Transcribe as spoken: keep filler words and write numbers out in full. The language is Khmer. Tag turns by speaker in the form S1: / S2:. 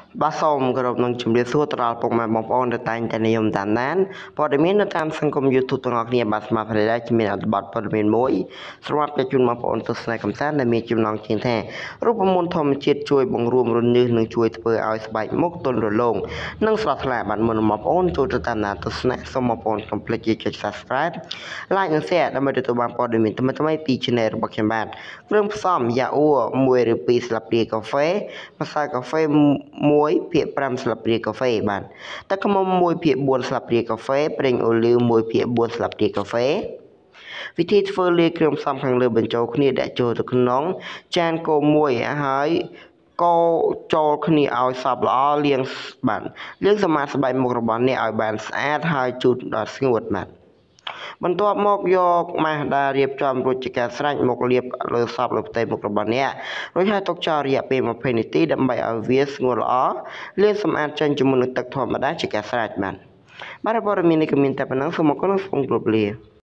S1: បាទសូមគោរពនឹងជំរាបសួរទៅដល់ពុកម៉ែបងប្អូនដែលតែងតែនិយមតាមដានព័ត៌មាននៅតាមសង្គម YouTube ទាំងអស់គ្នាបាទស្មារតីដែលជំនាញអត្ថបទព័ត៌មានមួយសម្រាប់ជូនបងប្អូនទស្សនិកកំសាន្តដែលមានចំណងជើងថារូបមន្តធម្មជាតិជួយបង្រួមរញើសនិងជួយធ្វើឲ្យស្បែកមុខទន់រលោងនិងស្រស់ថ្លាបាទមុនបងប្អូនចូលទៅតាមដានទស្សនាសូមបងប្អូនកុំភ្លេចចុច Subscribe Like និង Share ដើម្បីទទួលបានព័ត៌មានថ្មីៗពី Channel របស់ខ្ញុំបាទគ្រឿងផ្សំយ៉ាអ៊ូមួយឬពីរស្លាបព្រាកាហ្វេម្សៅកាហ្វេមួយភាគប្រាំស្លាបព្រាកាហ្វេបាទទឹកឃ្មុំមួយភាគបួនស្លាបព្រាកាហ្វេប្រេងអូលីវមួយភាគបួនស្លាបព្រាកាហ្វេវិធីធ្វើលាយគ្រឿងផ្សំខាងលើបញ្ចូលគ្នាដាក់ចូលទៅក្នុងចានគោមមួយហើយកូរចូលគ្នាឲ្យសព្វល្អលាងបាទលាងសម្អាតស្បែកមុខរបស់អ្នកឲ្យបានស្អាតហើយជូតដល់ស្ងួតបាទបន្ទាប់មកយកម៉ាស់ដែលរៀបចំរួចជាការស្រេចមកលាបលើសពលើផ្ទៃមុខរបស់អ្នករួចហើយទុកចោលរយៈពេលยี่สิบនាទីដើម្បីឲ្យវាស្ងួតល្អលាងសម្អាតចេញជាមួយនឹងទឹកធម្មតាជាការស្រេចបាទបាទព័ត៌មាននេះក៏មានតែប៉ុណ្ណឹងសូមអរគុណសូមគោរពលា